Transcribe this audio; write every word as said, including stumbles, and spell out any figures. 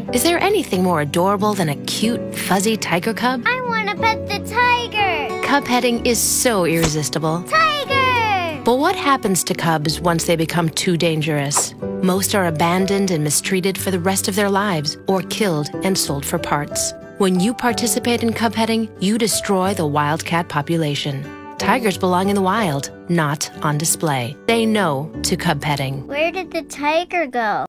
Is there anything more adorable than a cute, fuzzy tiger cub? I want to pet the tiger! Cub petting is so irresistible. Tiger! But what happens to cubs once they become too dangerous? Most are abandoned and mistreated for the rest of their lives, or killed and sold for parts. When you participate in cub petting, you destroy the wildcat population. Tigers belong in the wild, not on display. Say no to cub petting. Where did the tiger go?